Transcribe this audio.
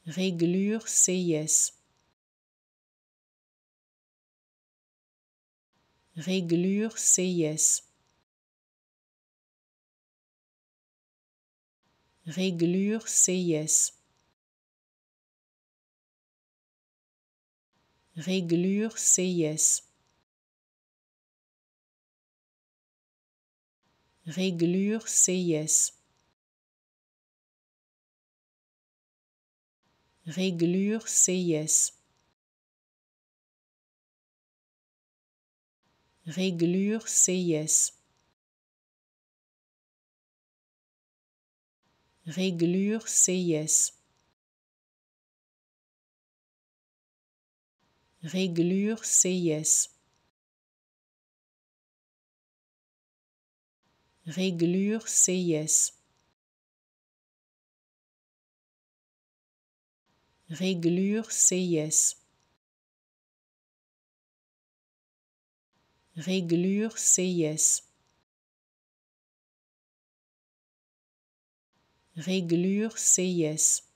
réglure CIS, réglure CIS, réglure CIS, réglure CIS, réglure CIS, réglure CIS, réglure CIS, réglure CIS, réglure CIS, réglure CIS, réglure CIS, réglure CIS, réglure CIS,